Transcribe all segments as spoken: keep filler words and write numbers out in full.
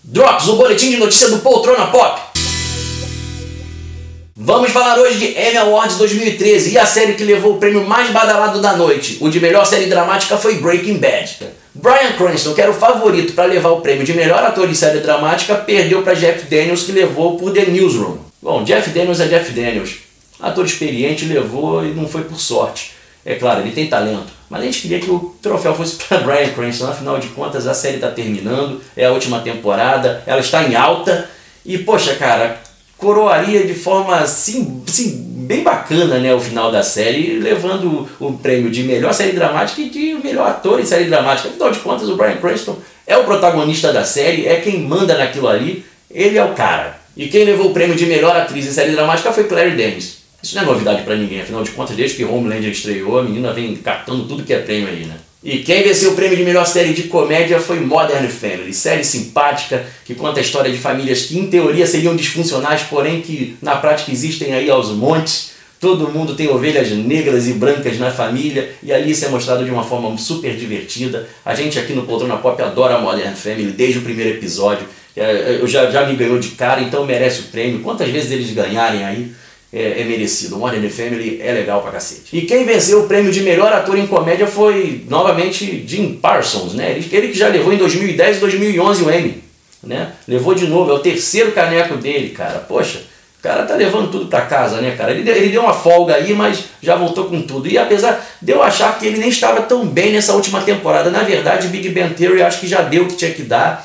Drops, o boletim de notícia do Poltrona Pop. Vamos falar hoje de Emmy Awards dois mil e treze e a série que levou o prêmio mais badalado da noite. O de melhor série dramática foi Breaking Bad. Bryan Cranston, que era o favorito para levar o prêmio de melhor ator em série dramática, perdeu para Jeff Daniels, que levou por The Newsroom. Bom, Jeff Daniels é Jeff Daniels. Ator experiente, levou e não foi por sorte. É claro, ele tem talento, mas a gente queria que o troféu fosse para Bryan Cranston. Afinal de contas, a série está terminando, é a última temporada, ela está em alta e, poxa, cara, coroaria de forma assim, assim, bem bacana, né, o final da série, levando o prêmio de melhor série dramática e de melhor ator em série dramática. Afinal de contas, o Bryan Cranston é o protagonista da série, é quem manda naquilo ali, ele é o cara. E quem levou o prêmio de melhor atriz em série dramática foi Claire Danes. Isso não é novidade pra ninguém, afinal de contas, desde que Homelander estreou, a menina vem catando tudo que é prêmio aí, né? E quem venceu o prêmio de melhor série de comédia foi Modern Family, série simpática que conta a história de famílias que em teoria seriam disfuncionais, porém que na prática existem aí aos montes. Todo mundo tem ovelhas negras e brancas na família e ali isso é mostrado de uma forma super divertida. A gente aqui no Poltrona Pop adora a Modern Family desde o primeiro episódio. Eu já, já me ganhou de cara, então merece o prêmio. Quantas vezes eles ganharem aí, É, é merecido. Modern Family é legal pra cacete. E quem venceu o prêmio de melhor ator em comédia foi, novamente, Jim Parsons, né? Ele, ele que já levou em dois mil e dez e dois mil e onze o Emmy, né? Levou de novo, é o terceiro caneco dele, cara. Poxa, o cara tá levando tudo pra casa, né, cara? Ele deu, ele deu uma folga aí, mas já voltou com tudo. E apesar de eu achar que ele nem estava tão bem nessa última temporada, na verdade, Big Bang Theory acho que já deu o que tinha que dar.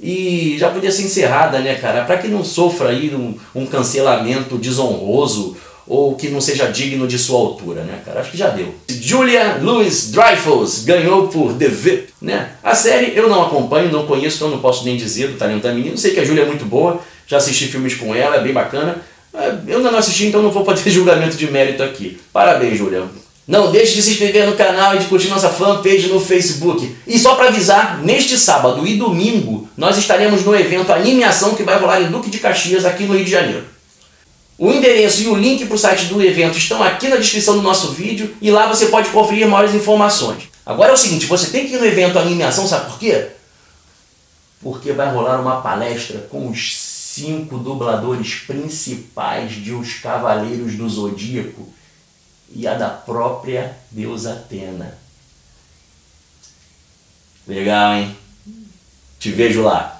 E já podia ser encerrada, né, cara? Para que não sofra aí um, um cancelamento desonroso ou que não seja digno de sua altura, né, cara? Acho que já deu. Julia Louis-Dreyfus ganhou por The V I P, né? A série eu não acompanho, não conheço, então não posso nem dizer do talento da menina. Sei que a Julia é muito boa, já assisti filmes com ela, é bem bacana. Eu ainda não assisti, então não vou fazer julgamento de mérito aqui. Parabéns, Julia. Não deixe de se inscrever no canal e de curtir nossa fanpage no Facebook. E só para avisar, neste sábado e domingo, nós estaremos no evento Anime Ação que vai rolar em Duque de Caxias, aqui no Rio de Janeiro. O endereço e o link para o site do evento estão aqui na descrição do nosso vídeo e lá você pode conferir maiores informações. Agora é o seguinte, você tem que ir no evento Anime Ação, sabe por quê? Porque vai rolar uma palestra com os cinco dubladores principais de Os Cavaleiros do Zodíaco e a da própria deusa Atena. Legal, hein? Te vejo lá.